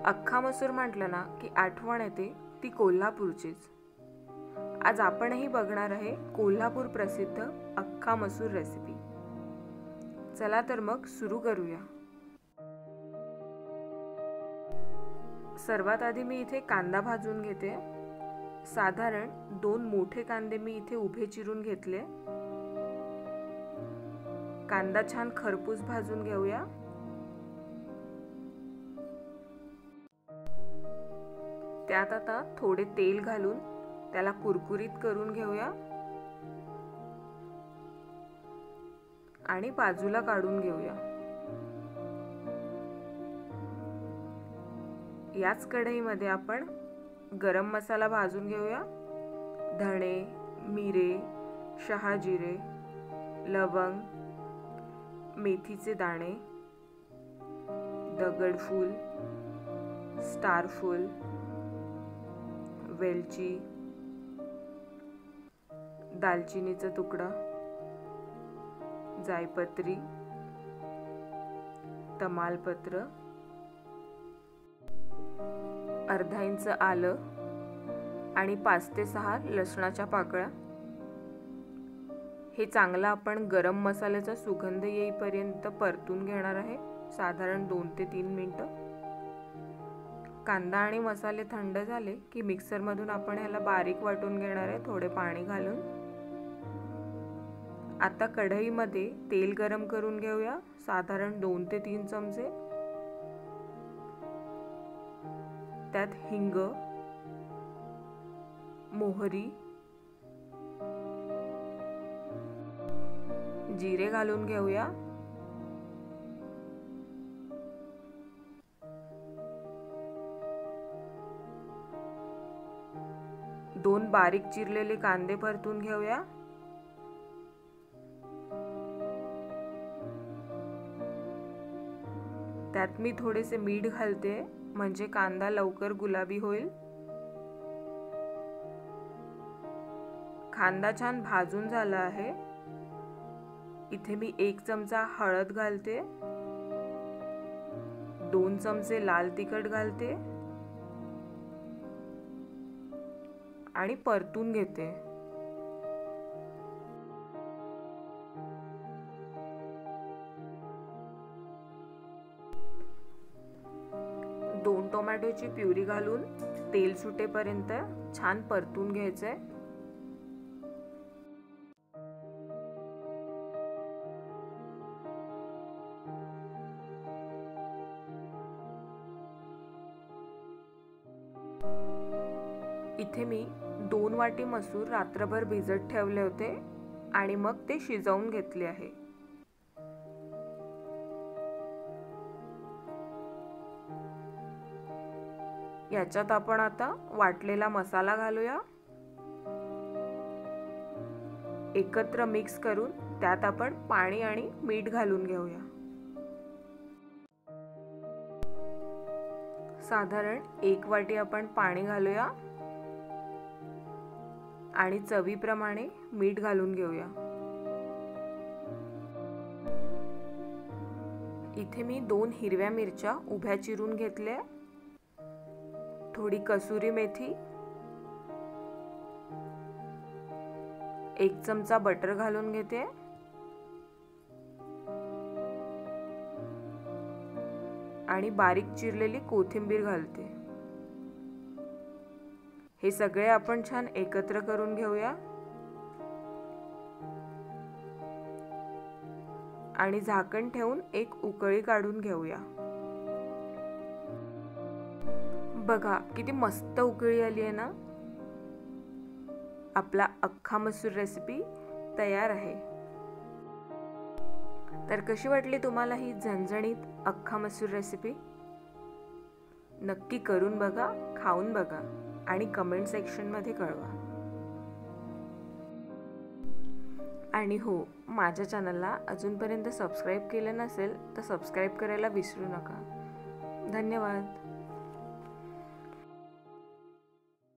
अख्खा मसूर म्हटलं ना की आठवण येते ती कोल्हापूरचीच। आज आपणही बघणार आहे कोल्हापूर प्रसिद्ध अख्खा मसूर रेसिपी। चला तर मग सुरू करूया। सर्वात आधी मी इथे कांदा भाजून घेते। साधारण 2 मोठे कांदे मी इथे उभे चिरून घेतले। कांदा छान खरपूस भाजून घेऊया। त्यात आता थोडे तेल घालून त्याला कुरकुरीत करून घेऊया आणि बाजूला काढून घेऊया। याच कढईमध्ये आपण गरम मसाला भाजून घेऊया। धणे, मिरे, शहाजिरे, लवंग, मेथीचे दाणे, दगडफूल, स्टारफूल, वेलची, दालचिनीचा तुकडा, जायपत्री, तमालपत्र, अर्धा इंच आलं आणि 5 ते 6 लसणाच्या पाकळ्या। हे चांगलं आपण गरम मसाल्याचा सुगंध येईपर्यंत परतून घेणार आहे, साधारण 2 ते 3 मिनिटं। कांदा आणि मसाले थंड झाले की मिक्सर मधून आपण ह्याला बारीक वाटून घेणार आहे, थोडे पाणी घालून। आता कढईमध्ये तेल गरम करून घेऊया, साधारण 2 ते 3 चमचे। त्यात हिंग, मोहरी, जिरे घालून घेऊया। दोन बारीक चिरलेले कांदे परतून घेऊया। त्यात मी थोडेसे मीठ घालते, म्हणजे कांदा लवकर गुलाबी होईल। कांदा छान भाजून झाला आहे। इथे मी 1 चमचा हळद घालते, 2 चमचे लाल तिखट घालते आणि परतून घेते। दोन टोमॅटोची प्युरी घालून तेल सुटेपर्यंत छान परतून घ्यायचंय। इथे मी 2 वाटी मसूर रात्रभर भिजत ठेवले होते आणि मग ते शिजवून घेतले आहे। याच्यात आपण आता वाटलेला मसाला घालूया। एकत्र मिक्स करून त्यात आपण पाणी आणि मीठ घालून घेऊया। साधारण 1 वाटी आपण पाणी घालूया आणि चवीप्रमाणे मीठ घालून घेऊया। इथे मी 2 हिरव्या मिरच्या उभ्या चिरून घेतल्या, थोडी कसुरी मेथी, 1 चमचा बटर घालून घेते आणि बारीक चिरलेली कोथिंबीर घालते। हे सगळे आपण छान एकत्र करून घेऊया आणि झाकण ठेवून 1 उकळी काढून घेऊया। बघा किती मस्त उकळी आली आहे ना। आपला अख्खा मसूर रेसिपी तयार आहे। तर कशी वाटली तुम्हाला ही झणझणीत अख्खा मसूर रेसिपी? नक्की करून बघा, खाऊन बघा आणि कमेंट सेक्शन मध्ये कळवा। आणि हो, माझ्या चॅनलला अजूनपर्यंत सबस्क्राइब केलं नसेल तर सबस्क्राइब करायला विसरू नका। धन्यवाद।